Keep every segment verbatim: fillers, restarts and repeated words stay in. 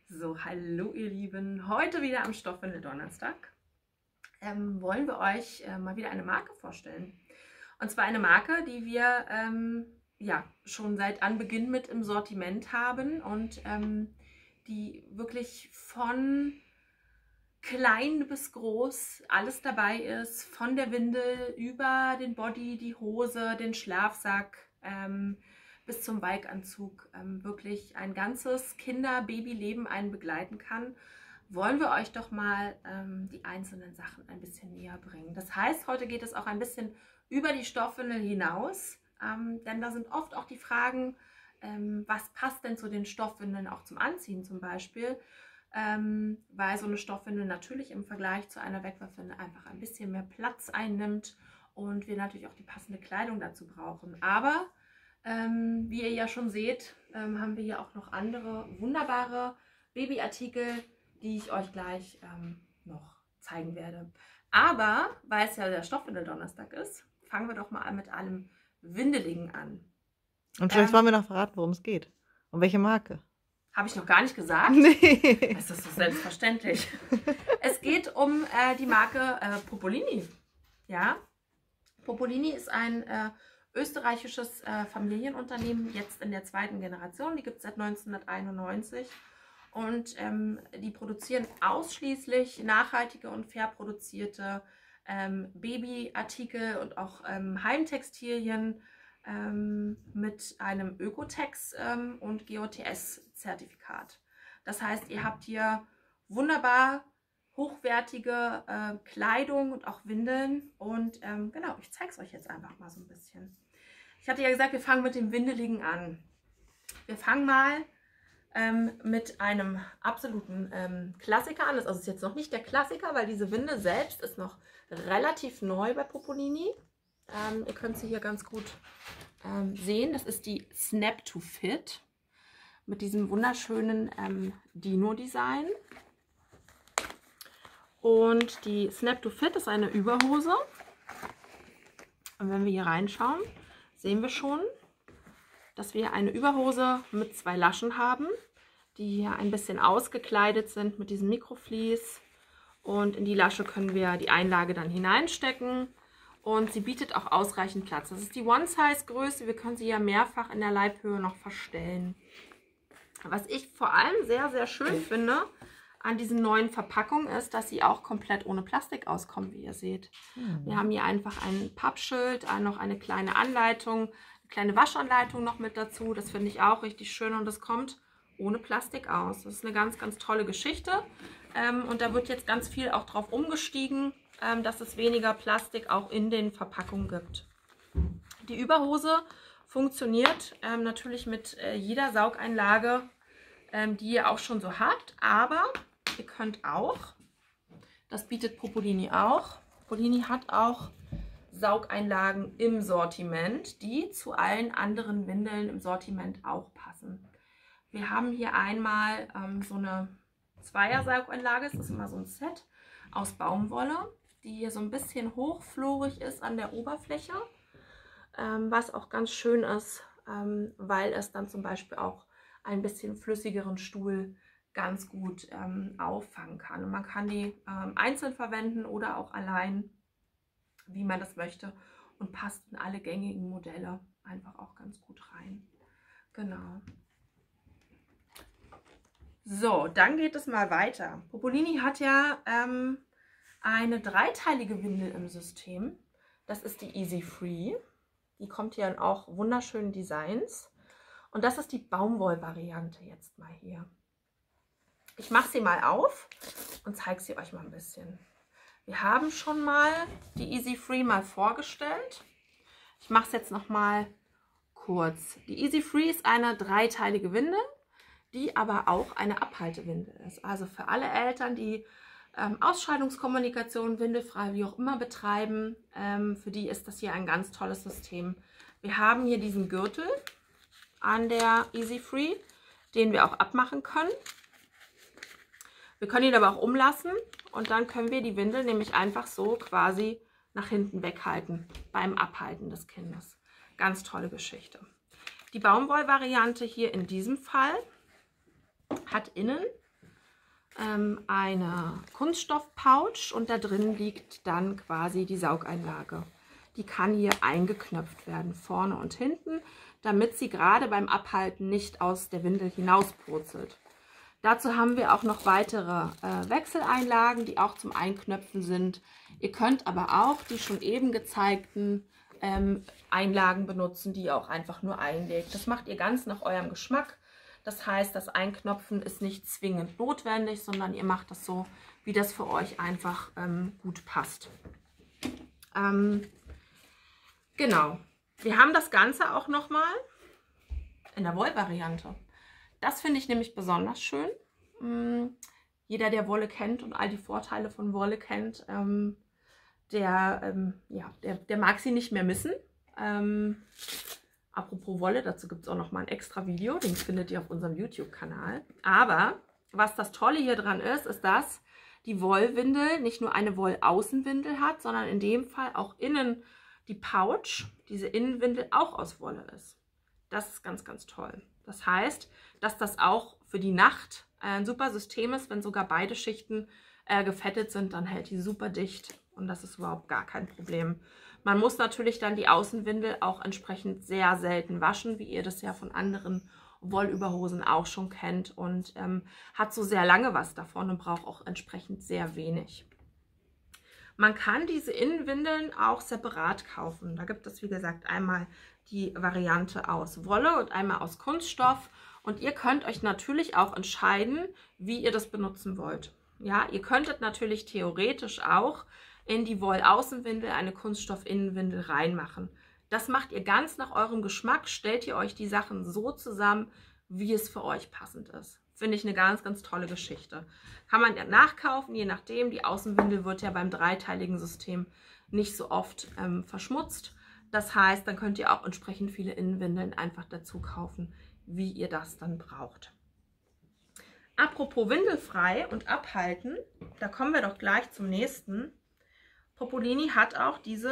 So, hallo ihr Lieben, heute wieder am Stoffwindel Donnerstag ähm, wollen wir euch äh, mal wieder eine Marke vorstellen. Und zwar eine Marke, die wir ähm, ja, schon seit Anbeginn mit im Sortiment haben und ähm, die wirklich von klein bis groß alles dabei ist, von der Windel über den Body, die Hose, den Schlafsack, ähm, bis zum Walkanzug ähm, wirklich ein ganzes Kinder-Baby-Leben einen begleiten kann, wollen wir euch doch mal ähm, die einzelnen Sachen ein bisschen näher bringen. Das heißt, heute geht es auch ein bisschen über die Stoffwindel hinaus, ähm, denn da sind oft auch die Fragen, ähm, was passt denn zu den Stoffwindeln auch zum Anziehen zum Beispiel, ähm, weil so eine Stoffwindel natürlich im Vergleich zu einer Wegwerfwindel einfach ein bisschen mehr Platz einnimmt und wir natürlich auch die passende Kleidung dazu brauchen. Aber Ähm, wie ihr ja schon seht, ähm, haben wir hier auch noch andere wunderbare Babyartikel, die ich euch gleich ähm, noch zeigen werde. Aber, weil es ja der Stoffwindel-Donnerstag ist, fangen wir doch mal an mit allem Windeligen an. Und vielleicht Ähm, wollen wir noch verraten, worum es geht. Um welche Marke. Habe ich noch gar nicht gesagt. Nee. Es ist so selbstverständlich. Es geht um äh, die Marke äh, Popolini. Ja, Popolini ist ein äh, österreichisches äh, Familienunternehmen, jetzt in der zweiten Generation. Die gibt es seit neunzehnhunderteinundneunzig und ähm, die produzieren ausschließlich nachhaltige und fair produzierte ähm, Babyartikel und auch ähm, Heimtextilien ähm, mit einem Ökotex ähm, und G O T S-Zertifikat. Das heißt, ihr habt hier wunderbar hochwertige äh, Kleidung und auch Windeln. Und ähm, genau, ich zeige es euch jetzt einfach mal so ein bisschen. Ich hatte ja gesagt, wir fangen mit dem Windeligen an. Wir fangen mal ähm, mit einem absoluten ähm, Klassiker an. Das ist jetzt noch nicht der Klassiker, weil diese Windel selbst ist noch relativ neu bei Popolini. Ähm, ihr könnt sie hier ganz gut ähm, sehen. Das ist die Snap to Fit mit diesem wunderschönen ähm, Dino-Design. Und die Snap to Fit ist eine Überhose. Und wenn wir hier reinschauen, sehen wir schon, dass wir eine Überhose mit zwei Laschen haben, die hier ein bisschen ausgekleidet sind mit diesem Mikroflies. Und in die Lasche können wir die Einlage dann hineinstecken. Und sie bietet auch ausreichend Platz. Das ist die One-Size-Größe. Wir können sie ja mehrfach in der Leibhöhe noch verstellen. Was ich vor allem sehr, sehr schön finde an diesen neuen Verpackungen ist, dass sie auch komplett ohne Plastik auskommen, wie ihr seht. Hm. Wir haben hier einfach ein Pappschild, noch eine kleine Anleitung, eine kleine Waschanleitung noch mit dazu. Das finde ich auch richtig schön und das kommt ohne Plastik aus. Das ist eine ganz, ganz tolle Geschichte. Ähm, und da wird jetzt ganz viel auch drauf umgestiegen, ähm, dass es weniger Plastik auch in den Verpackungen gibt. Die Überhose funktioniert ähm, natürlich mit äh, jeder Saugeinlage, ähm, die ihr auch schon so habt, aber ihr könnt auch, das bietet Popolini auch, Popolini hat auch Saugeinlagen im Sortiment, die zu allen anderen Windeln im Sortiment auch passen. Wir haben hier einmal ähm, so eine Zweier-Saugeinlage, es ist immer so ein Set aus Baumwolle, die hier so ein bisschen hochflorig ist an der Oberfläche, ähm, was auch ganz schön ist, ähm, weil es dann zum Beispiel auch ein bisschen flüssigeren Stuhl ganz gut ähm, auffangen kann. Und man kann die ähm, einzeln verwenden oder auch allein, wie man das möchte, und passt in alle gängigen Modelle einfach auch ganz gut rein. Genau. So, dann geht es mal weiter. Popolini hat ja ähm, eine dreiteilige Windel im System. Das ist die Easy Free. Die kommt hier in auch wunderschönen Designs. Und das ist die Baumwoll-Variante jetzt mal hier. Ich mache sie mal auf und zeige sie euch mal ein bisschen. Wir haben schon mal die Easy Free mal vorgestellt. Ich mache es jetzt noch mal kurz. Die Easy Free ist eine dreiteilige Windel, die aber auch eine Abhaltewindel ist. Also für alle Eltern, die ähm, Ausscheidungskommunikation, windelfrei, wie auch immer betreiben, ähm, für die ist das hier ein ganz tolles System. Wir haben hier diesen Gürtel an der Easy Free, den wir auch abmachen können. Wir können ihn aber auch umlassen und dann können wir die Windel nämlich einfach so quasi nach hinten weghalten beim Abhalten des Kindes. Ganz tolle Geschichte. Die Baumwoll-Variante hier in diesem Fall hat innen ähm, eine Kunststoff-Pouch und da drin liegt dann quasi die Saugeinlage. Die kann hier eingeknöpft werden, vorne und hinten, damit sie gerade beim Abhalten nicht aus der Windel hinauspurzelt. Dazu haben wir auch noch weitere äh, Wechseleinlagen, die auch zum Einknöpfen sind. Ihr könnt aber auch die schon eben gezeigten ähm, Einlagen benutzen, die ihr auch einfach nur einlegt. Das macht ihr ganz nach eurem Geschmack. Das heißt, das Einknöpfen ist nicht zwingend notwendig, sondern ihr macht das so, wie das für euch einfach ähm, gut passt. Ähm, genau. Wir haben das Ganze auch nochmal in der Wollvariante. Das finde ich nämlich besonders schön. Ähm, jeder, der Wolle kennt und all die Vorteile von Wolle kennt, ähm, der, ähm, ja, der, der mag sie nicht mehr missen. Ähm, apropos Wolle, dazu gibt es auch noch mal ein extra Video, den findet ihr auf unserem YouTube-Kanal. Aber was das Tolle hier dran ist, ist, dass die Wollwindel nicht nur eine Wollaußenwindel hat, sondern in dem Fall auch innen die Pouch, diese Innenwindel, auch aus Wolle ist. Das ist ganz, ganz toll. Das heißt, dass das auch für die Nacht ein super System ist. Wenn sogar beide Schichten äh, gefettet sind, dann hält die super dicht und das ist überhaupt gar kein Problem. Man muss natürlich dann die Außenwindel auch entsprechend sehr selten waschen, wie ihr das ja von anderen Wollüberhosen auch schon kennt und ähm, hat so sehr lange was davon und braucht auch entsprechend sehr wenig. Man kann diese Innenwindeln auch separat kaufen. Da gibt es, wie gesagt, einmal die Variante aus Wolle und einmal aus Kunststoff. Und ihr könnt euch natürlich auch entscheiden, wie ihr das benutzen wollt. Ja, ihr könntet natürlich theoretisch auch in die Wollaußenwindel eine Kunststoff-Innenwindel reinmachen. Das macht ihr ganz nach eurem Geschmack. Stellt ihr euch die Sachen so zusammen, wie es für euch passend ist. Finde ich eine ganz, ganz tolle Geschichte. Kann man ja nachkaufen, je nachdem. Die Außenwindel wird ja beim dreiteiligen System nicht so oft ähm, verschmutzt. Das heißt, dann könnt ihr auch entsprechend viele Innenwindeln einfach dazu kaufen, wie ihr das dann braucht. Apropos windelfrei und abhalten, da kommen wir doch gleich zum nächsten. Popolini hat auch diese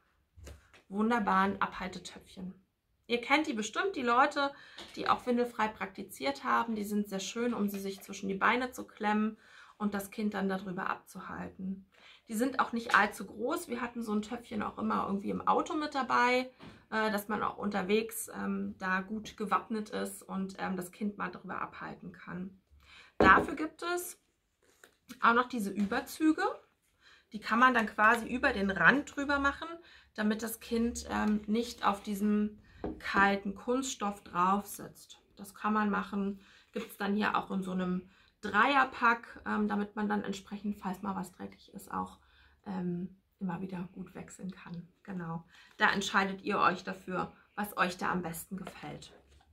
wunderbaren Abhaltetöpfchen. Ihr kennt die bestimmt, die Leute, die auch windelfrei praktiziert haben. Die sind sehr schön, um sie sich zwischen die Beine zu klemmen und das Kind dann darüber abzuhalten. Die sind auch nicht allzu groß. Wir hatten so ein Töpfchen auch immer irgendwie im Auto mit dabei, äh, dass man auch unterwegs ähm, da gut gewappnet ist und ähm, das Kind mal darüber abhalten kann. Dafür gibt es auch noch diese Überzüge. Die kann man dann quasi über den Rand drüber machen, damit das Kind ähm, nicht auf diesem kalten Kunststoff drauf sitzt. Das kann man machen. Gibt es dann hier auch in so einem Dreierpack, ähm, damit man dann entsprechend, falls mal was dreckig ist, auch ähm, immer wieder gut wechseln kann. Genau. Da entscheidet ihr euch dafür, was euch da am besten gefällt.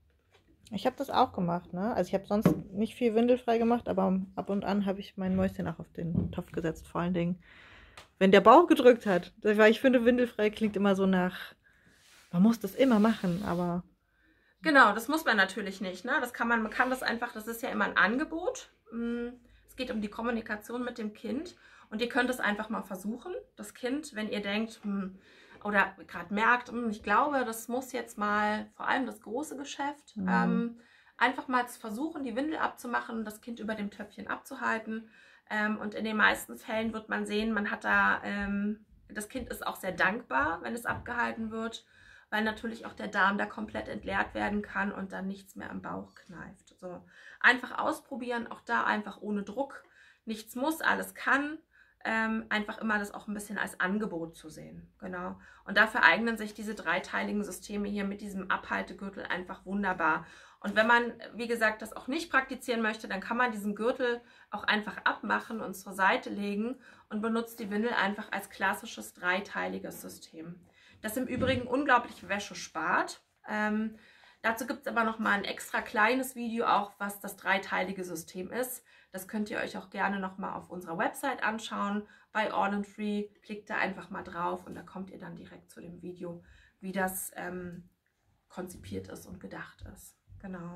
Ich habe das auch gemacht, ne? Also ich habe sonst nicht viel windelfrei gemacht, aber ab und an habe ich mein Mäuschen auch auf den Topf gesetzt. Vor allen Dingen, wenn der Bauch gedrückt hat. Weil ich finde, windelfrei klingt immer so nach, man muss das immer machen, aber... Genau, das muss man natürlich nicht, ne? Das kann man, man kann das einfach, das ist ja immer ein Angebot. Es geht um die Kommunikation mit dem Kind und ihr könnt es einfach mal versuchen. Das Kind, wenn ihr denkt, hm, oder gerade merkt, hm, ich glaube, das muss jetzt mal, vor allem das große Geschäft, mhm. ähm, einfach mal zu versuchen, die Windel abzumachen und das Kind über dem Töpfchen abzuhalten. Ähm, und in den meisten Fällen wird man sehen, man hat da, ähm, das Kind ist auch sehr dankbar, wenn es abgehalten wird, weil natürlich auch der Darm da komplett entleert werden kann und dann nichts mehr am Bauch kneift. So, einfach ausprobieren, auch da einfach ohne Druck. Nichts muss, alles kann. Ähm, einfach immer das auch ein bisschen als Angebot zu sehen. Genau. Und dafür eignen sich diese dreiteiligen Systeme hier mit diesem Abhaltegürtel einfach wunderbar. Und wenn man, wie gesagt, das auch nicht praktizieren möchte, dann kann man diesen Gürtel auch einfach abmachen und zur Seite legen und benutzt die Windel einfach als klassisches dreiteiliges System. Das im Übrigen unglaublich Wäsche spart. Ähm, dazu gibt es aber noch mal ein extra kleines Video auch, was das dreiteilige System ist. Das könnt ihr euch auch gerne noch mal auf unserer Website anschauen. Bei All and Free klickt da einfach mal drauf und da kommt ihr dann direkt zu dem Video, wie das ähm, konzipiert ist und gedacht ist. Genau.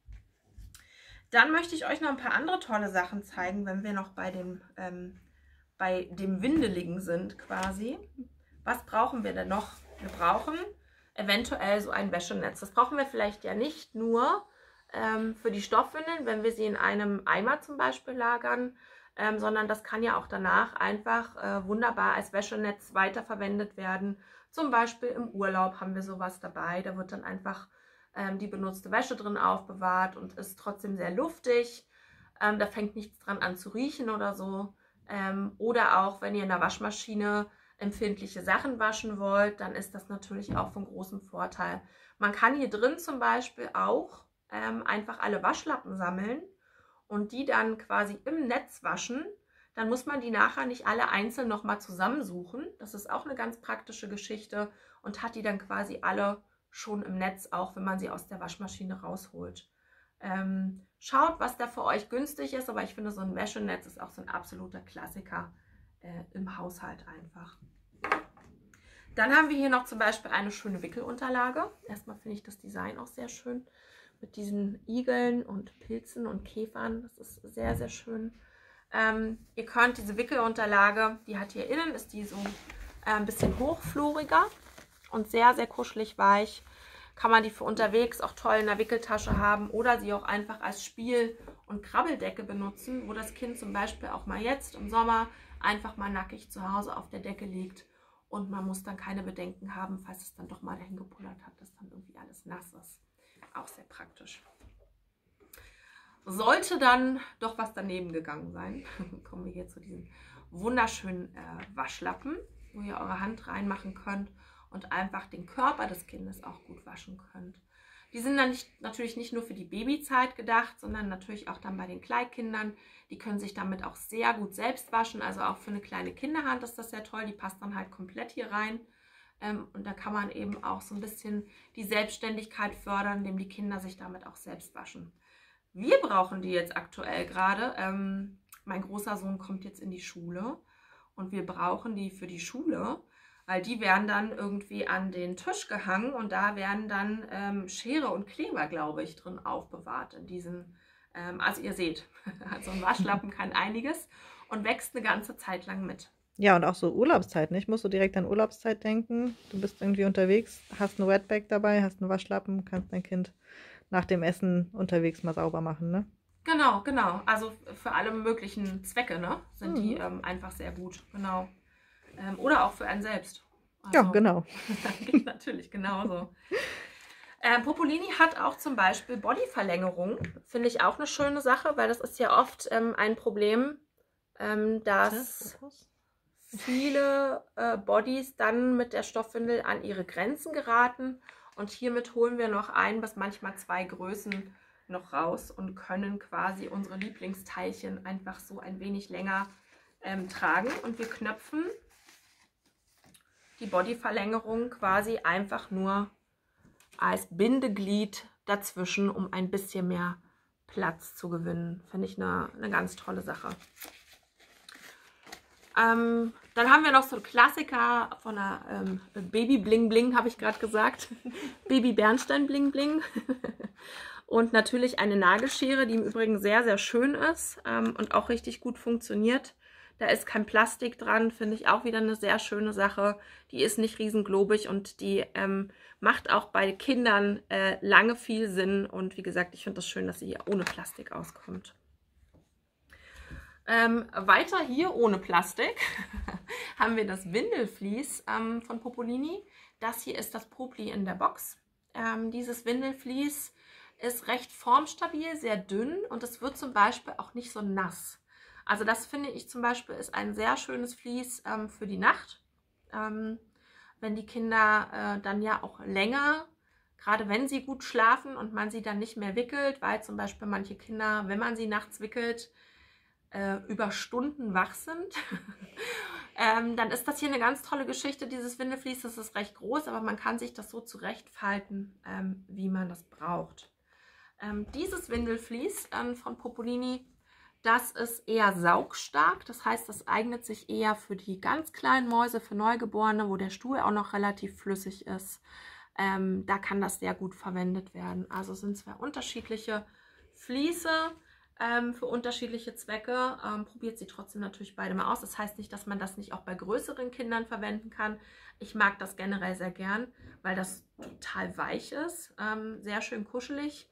Dann möchte ich euch noch ein paar andere tolle Sachen zeigen, wenn wir noch bei dem, ähm, bei dem Windeligen sind quasi. Was brauchen wir denn noch? Wir brauchen eventuell so ein Wäschenetz. Das brauchen wir vielleicht ja nicht nur ähm, für die Stoffwindeln, wenn wir sie in einem Eimer zum Beispiel lagern, ähm, sondern das kann ja auch danach einfach äh, wunderbar als Wäschenetz weiterverwendet werden. Zum Beispiel im Urlaub haben wir sowas dabei, da wird dann einfach ähm, die benutzte Wäsche drin aufbewahrt und ist trotzdem sehr luftig. Ähm, da fängt nichts dran an zu riechen oder so. Ähm, oder auch, wenn ihr in der Waschmaschine empfindliche Sachen waschen wollt, dann ist das natürlich auch von großem Vorteil. Man kann hier drin zum Beispiel auch ähm, einfach alle Waschlappen sammeln und die dann quasi im Netz waschen. Dann muss man die nachher nicht alle einzeln nochmal zusammensuchen. Das ist auch eine ganz praktische Geschichte und hat die dann quasi alle schon im Netz, auch wenn man sie aus der Waschmaschine rausholt. Ähm, schaut, was da für euch günstig ist, aber ich finde, so ein Wäschenetz ist auch so ein absoluter Klassiker äh, im Haushalt einfach. Dann haben wir hier noch zum Beispiel eine schöne Wickelunterlage. Erstmal finde ich das Design auch sehr schön mit diesen Igeln und Pilzen und Käfern. Das ist sehr, sehr schön. Ähm, ihr könnt diese Wickelunterlage, die hat hier innen, ist die so äh, ein bisschen hochfloriger und sehr, sehr kuschelig weich. Kann man die für unterwegs auch toll in der Wickeltasche haben oder sie auch einfach als Spiel- und Krabbeldecke benutzen, wo das Kind zum Beispiel auch mal jetzt im Sommer einfach mal nackig zu Hause auf der Decke liegt und man muss dann keine Bedenken haben, falls es dann doch mal dahin gepullert hat, dass dann irgendwie alles nass ist. Auch sehr praktisch. Sollte dann doch was daneben gegangen sein, kommen wir hier zu diesen wunderschönen äh, Waschlappen, wo ihr eure Hand reinmachen könnt und einfach den Körper des Kindes auch gut waschen könnt. Die sind dann nicht, natürlich nicht nur für die Babyzeit gedacht, sondern natürlich auch dann bei den Kleinkindern. Die können sich damit auch sehr gut selbst waschen, also auch für eine kleine Kinderhand ist das sehr toll. Die passt dann halt komplett hier rein. Ähm, und da kann man eben auch so ein bisschen die Selbstständigkeit fördern, indem die Kinder sich damit auch selbst waschen. Wir brauchen die jetzt aktuell gerade. Ähm, mein großer Sohn kommt jetzt in die Schule und wir brauchen die für die Schule, weil die werden dann irgendwie an den Tisch gehangen und da werden dann ähm, Schere und Kleber, glaube ich, drin aufbewahrt in diesen, ähm, also ihr seht, so ein Waschlappen kann einiges und wächst eine ganze Zeit lang mit. Ja, und auch so Urlaubszeit, nicht? Musst du direkt an Urlaubszeit denken. Du bist irgendwie unterwegs, hast ein Wetbag dabei, hast einen Waschlappen, kannst dein Kind nach dem Essen unterwegs mal sauber machen, ne? Genau, genau. Also für alle möglichen Zwecke, ne, sind Mhm. die ähm, einfach sehr gut, genau. Ähm, oder auch für einen selbst. Also, Ja, genau. geht natürlich genauso. Ähm, Popolini hat auch zum Beispiel Bodyverlängerung. Finde ich auch eine schöne Sache, weil das ist ja oft ähm, ein Problem, ähm, dass viele äh, Bodies dann mit der Stoffwindel an ihre Grenzen geraten. Und hiermit holen wir noch ein bis manchmal zwei Größen noch raus und können quasi unsere Lieblingsteilchen einfach so ein wenig länger ähm, tragen. Und wir knöpfen die Bodyverlängerung quasi einfach nur als Bindeglied dazwischen, um ein bisschen mehr Platz zu gewinnen. Finde ich eine, eine ganz tolle Sache. Ähm, dann haben wir noch so einen Klassiker von der ähm, Baby Bling Bling, habe ich gerade gesagt. Baby Bernstein Bling Bling. Und natürlich eine Nagelschere, die im Übrigen sehr, sehr schön ist ähm, und auch richtig gut funktioniert. Da ist kein Plastik dran, finde ich auch wieder eine sehr schöne Sache. Die ist nicht riesenglobig und die ähm, macht auch bei Kindern äh, lange viel Sinn. Und wie gesagt, ich finde das schön, dass sie hier ohne Plastik auskommt. Ähm, weiter hier ohne Plastik haben wir das Windelflies ähm, von Popolini. Das hier ist das Popli in der Box. Ähm, dieses Windelflies ist recht formstabil, sehr dünn und es wird zum Beispiel auch nicht so nass. Also das finde ich zum Beispiel ist ein sehr schönes Vlies ähm, für die Nacht. Ähm, wenn die Kinder äh, dann ja auch länger, gerade wenn sie gut schlafen und man sie dann nicht mehr wickelt, weil zum Beispiel manche Kinder, wenn man sie nachts wickelt, äh, über Stunden wach sind, ähm, dann ist das hier eine ganz tolle Geschichte, dieses Windelflies. Das ist recht groß, aber man kann sich das so zurechtfalten, ähm, wie man das braucht. Ähm, dieses Windelflies ähm, von Popolini, das ist eher saugstark, das heißt, das eignet sich eher für die ganz kleinen Mäuse, für Neugeborene, wo der Stuhl auch noch relativ flüssig ist. Ähm, da kann das sehr gut verwendet werden. Also sind zwei unterschiedliche Fliese ähm, für unterschiedliche Zwecke. Ähm, probiert sie trotzdem natürlich beide mal aus. Das heißt nicht, dass man das nicht auch bei größeren Kindern verwenden kann. Ich mag das generell sehr gern, weil das total weich ist, ähm, sehr schön kuschelig.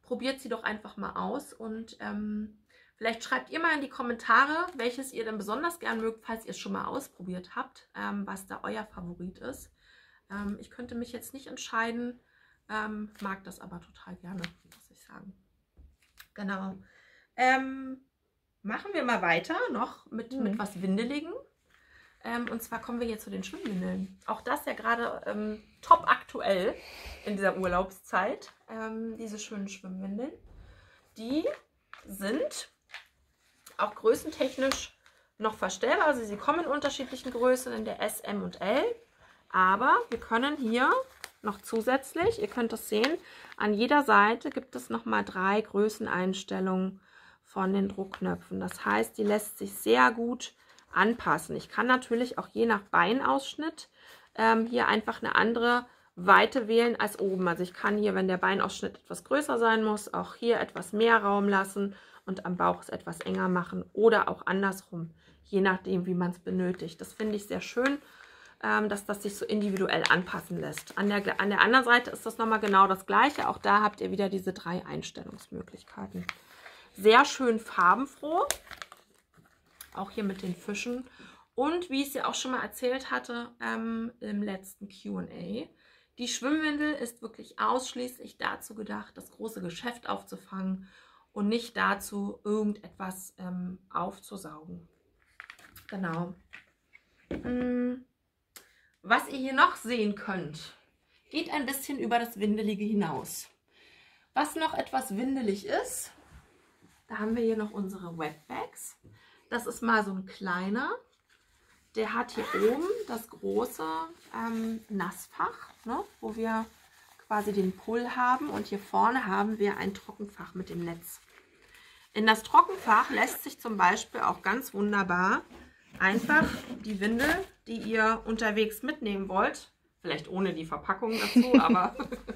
probiert sie doch einfach mal aus und ähm, vielleicht schreibt ihr mal in die Kommentare, welches ihr denn besonders gern mögt, falls ihr es schon mal ausprobiert habt, ähm, was da euer Favorit ist. Ähm, ich könnte mich jetzt nicht entscheiden, ähm, mag das aber total gerne, muss ich sagen. Genau. Ähm, machen wir mal weiter noch mit, mhm. mit was Windeligen. Ähm, und zwar kommen wir hier zu den Schwimmwindeln. Auch das ja gerade ähm, top aktuell in dieser Urlaubszeit. Ähm, diese schönen Schwimmwindeln. Die sind auch größentechnisch noch verstellbar. Also sie kommen in unterschiedlichen Größen, in der S, M und L. Aber wir können hier noch zusätzlich, ihr könnt das sehen, an jeder Seite gibt es nochmal drei Größeneinstellungen von den Druckknöpfen. Das heißt, die lässt sich sehr gut anpassen. Ich kann natürlich auch je nach Beinausschnitt ähm, hier einfach eine andere Weite wählen als oben. Also ich kann hier, wenn der Beinausschnitt etwas größer sein muss, auch hier etwas mehr Raum lassen und am Bauch es etwas enger machen oder auch andersrum, je nachdem, wie man es benötigt. Das finde ich sehr schön, ähm, dass das sich so individuell anpassen lässt. An der, an der anderen Seite ist das nochmal genau das Gleiche. Auch da habt ihr wieder diese drei Einstellungsmöglichkeiten. Sehr schön farbenfroh. Auch hier mit den Fischen. Und wie ich es ja auch schon mal erzählt hatte ähm, im letzten Q und A, die Schwimmwindel ist wirklich ausschließlich dazu gedacht, das große Geschäft aufzufangen und nicht dazu, irgendetwas ähm, aufzusaugen. Genau. Hm. Was ihr hier noch sehen könnt, geht ein bisschen über das Windelige hinaus. Was noch etwas windelig ist, da haben wir hier noch unsere Wetbags. Das ist mal so ein kleiner. Der hat hier oben das große ähm, Nassfach, ne, wo wir quasi den Pull haben. Und hier vorne haben wir ein Trockenfach mit dem Netz. In das Trockenfach lässt sich zum Beispiel auch ganz wunderbar einfach die Windel, die ihr unterwegs mitnehmen wollt, vielleicht ohne die Verpackung dazu, aber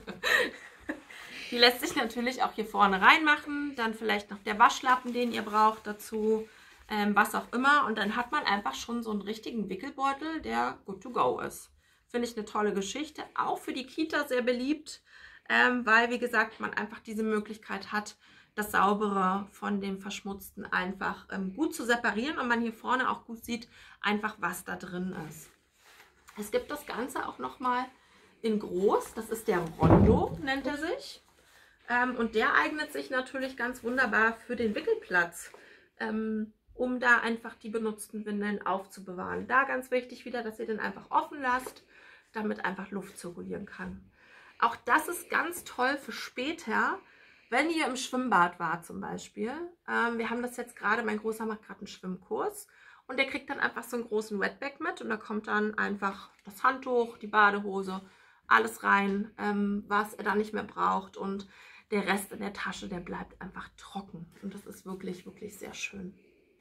die lässt sich natürlich auch hier vorne reinmachen. Dann vielleicht noch der Waschlappen, den ihr braucht dazu. Ähm, was auch immer, und dann hat man einfach schon so einen richtigen Wickelbeutel, der good to go ist. Finde ich eine tolle Geschichte, auch für die Kita sehr beliebt, ähm, weil, wie gesagt, man einfach diese Möglichkeit hat, das Saubere von dem Verschmutzten einfach ähm, gut zu separieren und man hier vorne auch gut sieht, einfach was da drin ist. Es gibt das Ganze auch nochmal in groß, das ist der Rondo, nennt er sich, ähm, und der eignet sich natürlich ganz wunderbar für den Wickelplatz, ähm, um da einfach die benutzten Windeln aufzubewahren. Da ganz wichtig wieder, dass ihr den einfach offen lasst, damit einfach Luft zirkulieren kann. Auch das ist ganz toll für später, wenn ihr im Schwimmbad wart zum Beispiel. Ähm, wir haben das jetzt gerade, mein Großer macht gerade einen Schwimmkurs und der kriegt dann einfach so einen großen Wetbag mit und da kommt dann einfach das Handtuch, die Badehose, alles rein, ähm, was er dann nicht mehr braucht, und der Rest in der Tasche, der bleibt einfach trocken und das ist wirklich, wirklich sehr schön.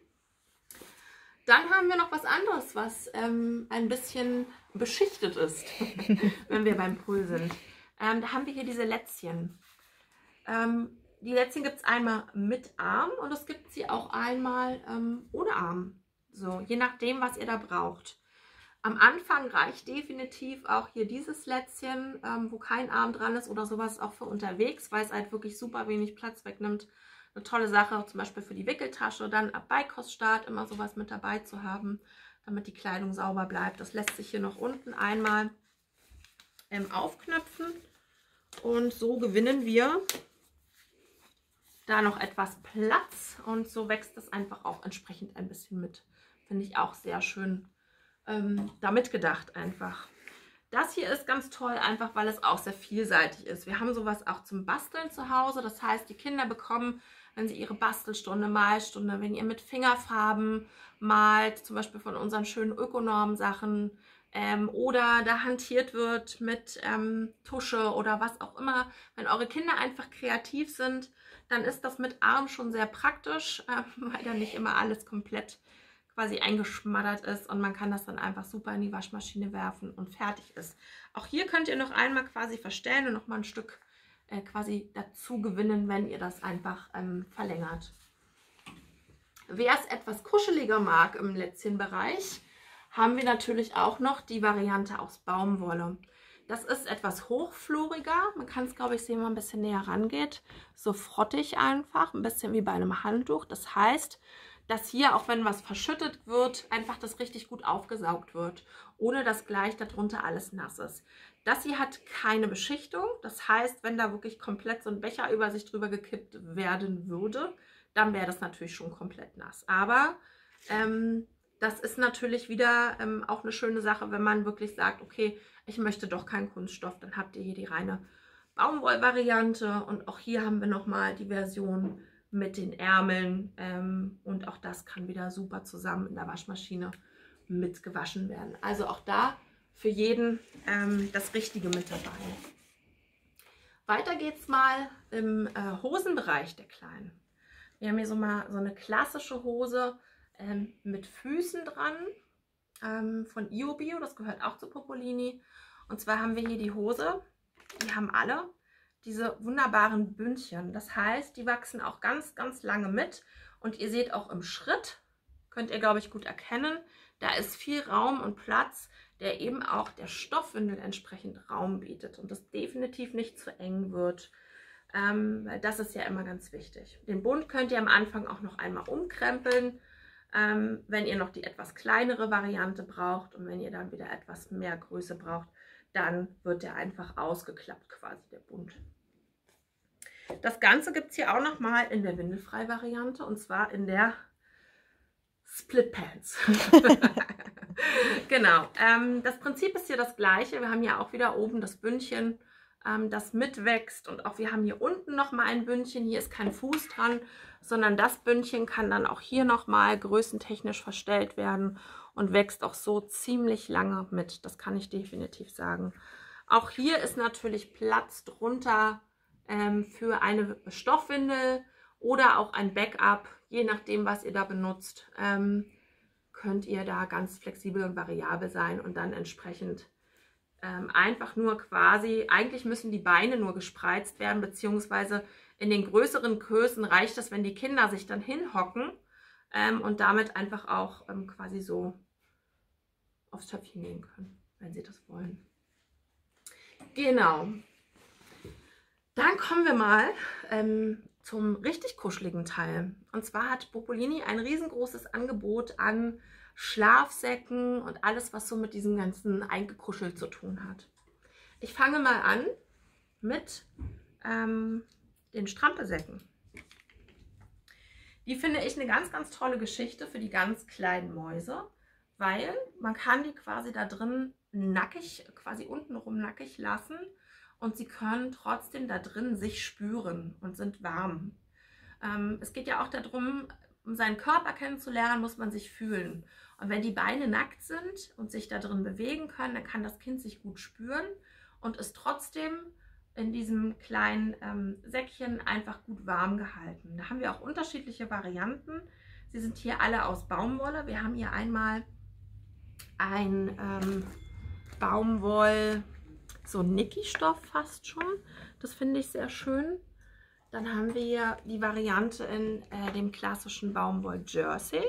Dann haben wir noch was anderes, was ähm, ein bisschen beschichtet ist, wenn wir beim Pull sind. Ähm, da haben wir hier diese Lätzchen. Ähm, die Lätzchen gibt es einmal mit Arm und es gibt sie auch einmal ähm, ohne Arm. So, je nachdem, was ihr da braucht. Am Anfang reicht definitiv auch hier dieses Lätzchen, ähm, wo kein Arm dran ist oder sowas, auch für unterwegs, weil es halt wirklich super wenig Platz wegnimmt. Eine tolle Sache, zum Beispiel für die Wickeltasche, dann ab Beikoststart immer sowas mit dabei zu haben, damit die Kleidung sauber bleibt. Das lässt sich hier noch unten einmal ähm, aufknöpfen und so gewinnen wir da noch etwas Platz und so wächst das einfach auch entsprechend ein bisschen mit. Finde ich auch sehr schön ähm, damit gedacht einfach. Das hier ist ganz toll, einfach weil es auch sehr vielseitig ist. Wir haben sowas auch zum Basteln zu Hause. Das heißt, die Kinder bekommen, wenn sie ihre Bastelstunde, Malstunde, wenn ihr mit Fingerfarben malt, zum Beispiel von unseren schönen Ökonorm-Sachen, ähm, oder da hantiert wird mit ähm, Tusche oder was auch immer. Wenn eure Kinder einfach kreativ sind, dann ist das mit Arm schon sehr praktisch, äh, weil dann nicht immer alles komplett quasi eingeschmattert ist und man kann das dann einfach super in die Waschmaschine werfen und fertig ist. Auch hier könnt ihr noch einmal quasi verstellen und noch mal ein Stück äh, quasi dazu gewinnen, wenn ihr das einfach ähm, verlängert. Wer es etwas kuscheliger mag im Lätzchenbereich, haben wir natürlich auch noch die Variante aus Baumwolle. Das ist etwas hochfloriger. Man kann es, glaube ich, sehen, wenn man ein bisschen näher rangeht. So frottig einfach, ein bisschen wie bei einem Handtuch. Das heißt, dass hier, auch wenn was verschüttet wird, einfach das richtig gut aufgesaugt wird, ohne dass gleich darunter alles nass ist. Das hier hat keine Beschichtung. Das heißt, wenn da wirklich komplett so ein Becher über sich drüber gekippt werden würde, dann wäre das natürlich schon komplett nass. Aber ähm, das ist natürlich wieder ähm, auch eine schöne Sache, wenn man wirklich sagt, okay, ich möchte doch keinen Kunststoff, dann habt ihr hier die reine Baumwollvariante. Und auch hier haben wir nochmal die Version mit den Ärmeln. Ähm, und auch das kann wieder super zusammen in der Waschmaschine mit gewaschen werden. Also auch da für jeden ähm, das Richtige mit dabei. Weiter geht's mal im äh, Hosenbereich der Kleinen. Wir haben hier so mal so eine klassische Hose ähm, mit Füßen dran ähm, von IoBio. Das gehört auch zu Popolini. Und zwar haben wir hier die Hose. Die haben alle diese wunderbaren Bündchen. Das heißt, die wachsen auch ganz, ganz lange mit. Und ihr seht auch im Schritt, könnt ihr, glaube ich, gut erkennen, da ist viel Raum und Platz, der eben auch der Stoffwindel entsprechend Raum bietet und das definitiv nicht zu eng wird. Ähm, weil das ist ja immer ganz wichtig. Den Bund könnt ihr am Anfang auch noch einmal umkrempeln, ähm, wenn ihr noch die etwas kleinere Variante braucht. Und wenn ihr dann wieder etwas mehr Größe braucht, dann wird der einfach ausgeklappt quasi, der Bund. Das Ganze gibt es hier auch noch mal in der Windelfrei-Variante und zwar in der Split Pants. Genau, ähm, das Prinzip ist hier das gleiche. Wir haben ja auch wieder oben das Bündchen, ähm, das mitwächst und auch wir haben hier unten noch mal ein Bündchen. Hier ist kein Fuß dran, sondern das Bündchen kann dann auch hier noch mal größentechnisch verstellt werden und wächst auch so ziemlich lange mit. Das kann ich definitiv sagen. Auch hier ist natürlich Platz drunter ähm, für eine Stoffwindel oder auch ein Backup, je nachdem, was ihr da benutzt. Ähm, könnt ihr da ganz flexibel und variabel sein und dann entsprechend ähm, einfach nur quasi, eigentlich müssen die Beine nur gespreizt werden, beziehungsweise in den größeren Größen reicht es, wenn die Kinder sich dann hinhocken ähm, und damit einfach auch ähm, quasi so aufs Töpfchen nehmen können, wenn sie das wollen. Genau. Dann kommen wir mal ähm, zum richtig kuscheligen Teil. Und zwar hat Popolini ein riesengroßes Angebot an Schlafsäcken und alles, was so mit diesem ganzen Eingekuschelt zu tun hat. Ich fange mal an mit ähm, den Strampesäcken. Die finde ich eine ganz, ganz tolle Geschichte für die ganz kleinen Mäuse, weil man kann die quasi da drin nackig, quasi untenrum nackig lassen. Und sie können trotzdem da drin sich spüren und sind warm. Ähm, es geht ja auch darum, um seinen Körper kennenzulernen, muss man sich fühlen. Und wenn die Beine nackt sind und sich da drin bewegen können, dann kann das Kind sich gut spüren und ist trotzdem in diesem kleinen ähm, Säckchen einfach gut warm gehalten. Da haben wir auch unterschiedliche Varianten. Sie sind hier alle aus Baumwolle. Wir haben hier einmal ein ähm, Baumwoll... so Niki-Stoff fast schon. Das finde ich sehr schön. Dann haben wir hier die Variante in äh, dem klassischen Baumwoll-Jersey.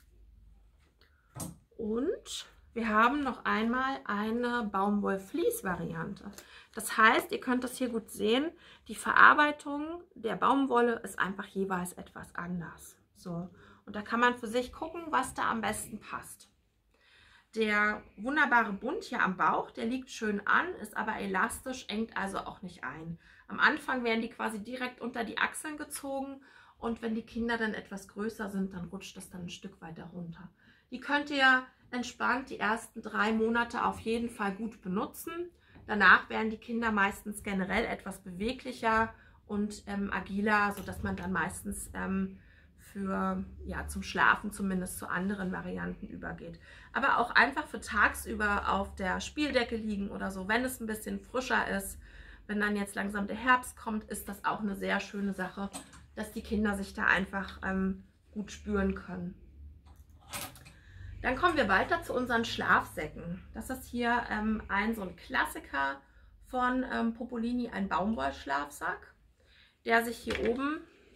Und wir haben noch einmal eine Baumwoll-Fleece-Variante. Das heißt, ihr könnt das hier gut sehen, die Verarbeitung der Baumwolle ist einfach jeweils etwas anders. So. Und da kann man für sich gucken, was da am besten passt. Der wunderbare Bund hier am Bauch, der liegt schön an, ist aber elastisch, engt also auch nicht ein. Am Anfang werden die quasi direkt unter die Achseln gezogen und wenn die Kinder dann etwas größer sind, dann rutscht das dann ein Stück weiter runter. Die könnt ihr entspannt die ersten drei Monate auf jeden Fall gut benutzen. Danach werden die Kinder meistens generell etwas beweglicher und ähm, agiler, sodass man dann meistens... Ähm, für, ja, zum Schlafen zumindest zu anderen Varianten übergeht. Aber auch einfach für tagsüber auf der Spieldecke liegen oder so, wenn es ein bisschen frischer ist, wenn dann jetzt langsam der Herbst kommt, ist das auch eine sehr schöne Sache, dass die Kinder sich da einfach ähm, gut spüren können. Dann kommen wir weiter zu unseren Schlafsäcken. Das ist hier ähm, ein so ein Klassiker von ähm, Popolini, ein Baumwollschlafsack, der sich hier oben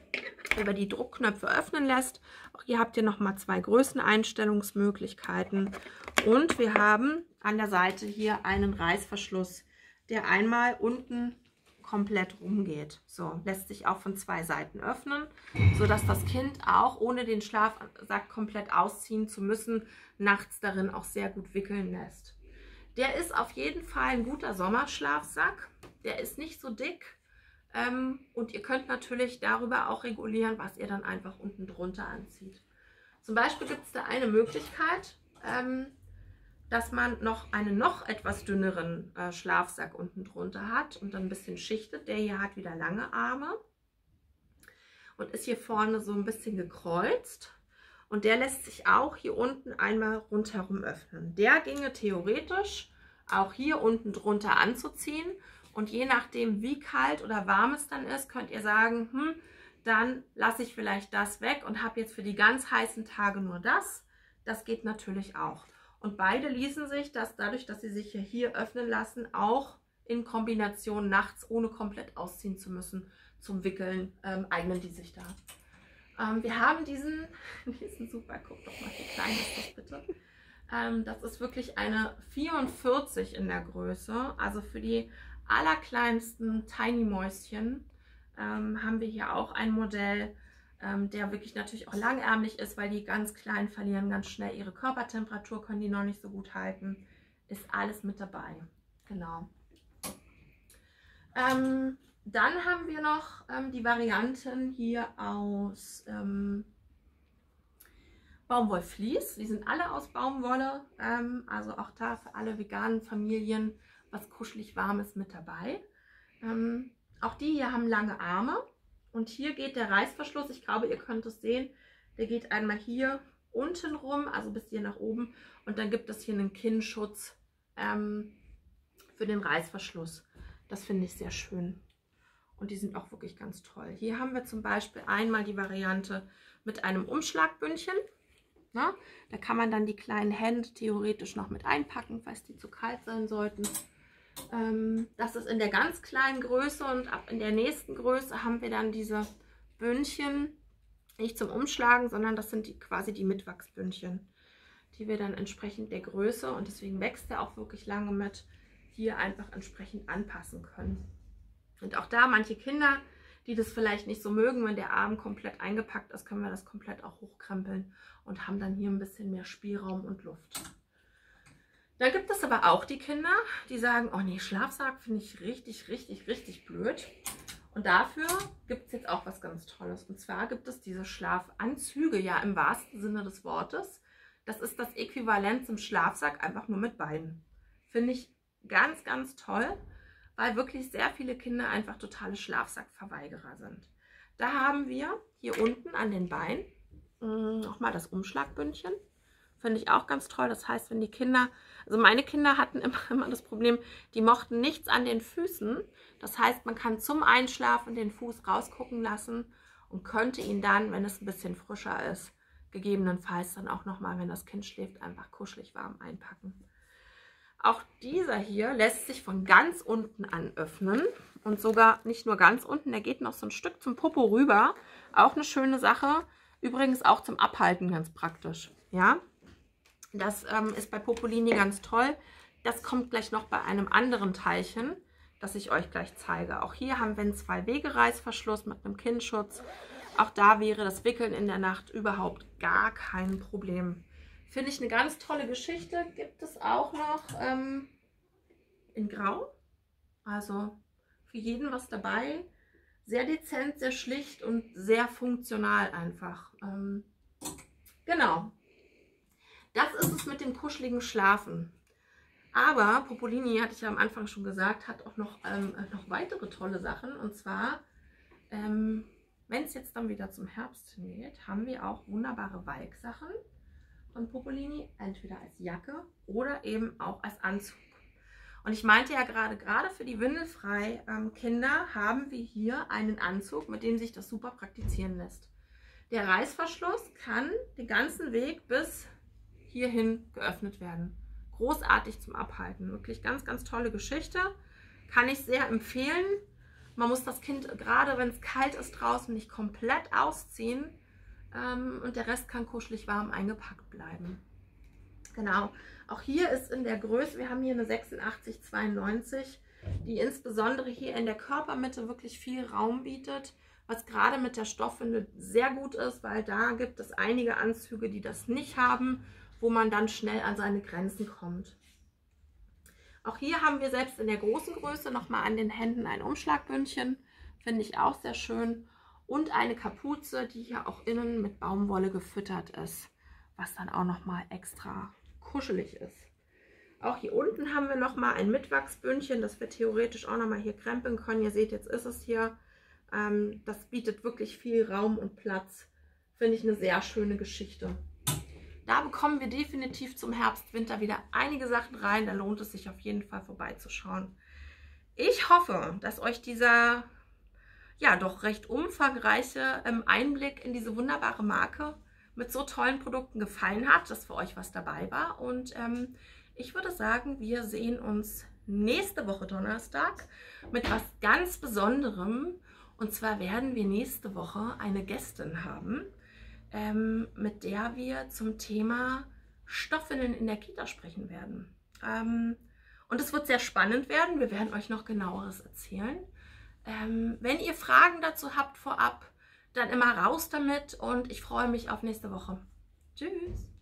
über die Druckknöpfe öffnen lässt. Auch hier habt ihr nochmal zwei Größeneinstellungsmöglichkeiten. Und wir haben an der Seite hier einen Reißverschluss, der einmal unten komplett rumgeht. So, lässt sich auch von zwei Seiten öffnen, sodass das Kind auch ohne den Schlafsack komplett ausziehen zu müssen, nachts darin auch sehr gut wickeln lässt. Der ist auf jeden Fall ein guter Sommerschlafsack. Der ist nicht so dick. Ähm, und ihr könnt natürlich darüber auch regulieren, was ihr dann einfach unten drunter anzieht. Zum Beispiel gibt es da eine Möglichkeit, ähm, dass man noch einen noch etwas dünneren äh, Schlafsack unten drunter hat und dann ein bisschen schichtet. Der hier hat wieder lange Arme und ist hier vorne so ein bisschen gekreuzt. Und der lässt sich auch hier unten einmal rundherum öffnen. Der ginge theoretisch auch hier unten drunter anzuziehen. Und je nachdem, wie kalt oder warm es dann ist, könnt ihr sagen, hm, dann lasse ich vielleicht das weg und habe jetzt für die ganz heißen Tage nur das. Das geht natürlich auch. Und beide ließen sich, das dadurch, dass sie sich hier öffnen lassen, auch in Kombination nachts, ohne komplett ausziehen zu müssen, zum Wickeln, ähm, eignen die sich da. Ähm, wir haben diesen, diesen super, guck doch mal, wie klein ist das bitte. Ähm, das ist wirklich eine vierundvierzig in der Größe, also für die allerkleinsten Tiny Mäuschen ähm, haben wir hier auch ein Modell, ähm, der wirklich natürlich auch langärmlich ist, weil die ganz kleinen verlieren ganz schnell ihre Körpertemperatur, können die noch nicht so gut halten. Ist alles mit dabei. Genau. Ähm, dann haben wir noch ähm, die Varianten hier aus ähm, Baumwollfleece. Die sind alle aus Baumwolle, ähm, also auch da für alle veganen Familien was kuschelig Warmes mit dabei. Ähm, auch die hier haben lange Arme und hier geht der Reißverschluss, ich glaube, ihr könnt es sehen, der geht einmal hier unten rum, also bis hier nach oben, und dann gibt es hier einen Kinnschutz ähm, für den Reißverschluss. Das finde ich sehr schön und die sind auch wirklich ganz toll. Hier haben wir zum Beispiel einmal die Variante mit einem Umschlagbündchen. Na, da kann man dann die kleinen Hände theoretisch noch mit einpacken, falls die zu kalt sein sollten. Das ist in der ganz kleinen Größe und ab in der nächsten Größe haben wir dann diese Bündchen, nicht zum Umschlagen, sondern das sind die, quasi die Mitwachsbündchen, die wir dann entsprechend der Größe, und deswegen wächst er auch wirklich lange mit, hier einfach entsprechend anpassen können. Und auch da manche Kinder, die das vielleicht nicht so mögen, wenn der Arm komplett eingepackt ist, können wir das komplett auch hochkrempeln und haben dann hier ein bisschen mehr Spielraum und Luft. Dann gibt es aber auch die Kinder, die sagen, oh nee, Schlafsack finde ich richtig, richtig, richtig blöd. Und dafür gibt es jetzt auch was ganz Tolles. Und zwar gibt es diese Schlafanzüge, ja im wahrsten Sinne des Wortes. Das ist das Äquivalent zum Schlafsack, einfach nur mit Beinen. Finde ich ganz, ganz toll, weil wirklich sehr viele Kinder einfach totale Schlafsackverweigerer sind. Da haben wir hier unten an den Beinen nochmal das Umschlagbündchen. Finde ich auch ganz toll. Das heißt, wenn die Kinder, also meine Kinder hatten immer, immer das Problem, die mochten nichts an den Füßen. Das heißt, man kann zum Einschlafen den Fuß rausgucken lassen und könnte ihn dann, wenn es ein bisschen frischer ist, gegebenenfalls dann auch nochmal, wenn das Kind schläft, einfach kuschelig warm einpacken. Auch dieser hier lässt sich von ganz unten an öffnen und sogar nicht nur ganz unten, der geht noch so ein Stück zum Popo rüber. Auch eine schöne Sache. Übrigens auch zum Abhalten ganz praktisch. Ja. Das ähm, ist bei Popolini ganz toll. Das kommt gleich noch bei einem anderen Teilchen, das ich euch gleich zeige. Auch hier haben wir einen Zwei-Wege-Reißverschluss mit einem Kinnschutz. Auch da wäre das Wickeln in der Nacht überhaupt gar kein Problem. Finde ich eine ganz tolle Geschichte. Gibt es auch noch ähm, in Grau. Also für jeden was dabei. Sehr dezent, sehr schlicht und sehr funktional einfach. Ähm, genau. Das ist es mit dem kuscheligen Schlafen. Aber Popolini, hatte ich ja am Anfang schon gesagt, hat auch noch, ähm, noch weitere tolle Sachen. Und zwar, ähm, wenn es jetzt dann wieder zum Herbst hingeht, haben wir auch wunderbare Walksachen von Popolini, entweder als Jacke oder eben auch als Anzug. Und ich meinte ja gerade, gerade für die windelfrei ähm, Kinder haben wir hier einen Anzug, mit dem sich das super praktizieren lässt. Der Reißverschluss kann den ganzen Weg bis hierhin geöffnet werden. Großartig zum Abhalten. Wirklich ganz, ganz tolle Geschichte. Kann ich sehr empfehlen. Man muss das Kind, gerade wenn es kalt ist draußen, nicht komplett ausziehen. Ähm, und der Rest kann kuschelig warm eingepackt bleiben. Genau. Auch hier ist in der Größe, wir haben hier eine sechsundachtzig zweiundneunzig, die insbesondere hier in der Körpermitte wirklich viel Raum bietet, was gerade mit der Stoffwindel sehr gut ist, weil da gibt es einige Anzüge, die das nicht haben, wo man dann schnell an seine Grenzen kommt. Auch hier haben wir selbst in der großen Größe nochmal an den Händen ein Umschlagbündchen, finde ich auch sehr schön. Und eine Kapuze, die hier auch innen mit Baumwolle gefüttert ist, was dann auch nochmal extra kuschelig ist. Auch hier unten haben wir nochmal ein Mitwachsbündchen, das wir theoretisch auch nochmal hier krempeln können. Ihr seht, jetzt ist es hier. Ähm, das bietet wirklich viel Raum und Platz. Finde ich eine sehr schöne Geschichte. Da bekommen wir definitiv zum Herbst, Winter wieder einige Sachen rein. Da lohnt es sich auf jeden Fall vorbeizuschauen. Ich hoffe, dass euch dieser ja doch recht umfangreiche ähm, Einblick in diese wunderbare Marke mit so tollen Produkten gefallen hat, dass für euch was dabei war. Und ähm, ich würde sagen, wir sehen uns nächste Woche Donnerstag mit was ganz Besonderem. Und zwar werden wir nächste Woche eine Gästin haben, ähm, mit der wir zum Thema Stoffwindeln in der Kita sprechen werden. Ähm, und es wird sehr spannend werden. Wir werden euch noch Genaueres erzählen. Ähm, wenn ihr Fragen dazu habt vorab, dann immer raus damit und ich freue mich auf nächste Woche. Tschüss!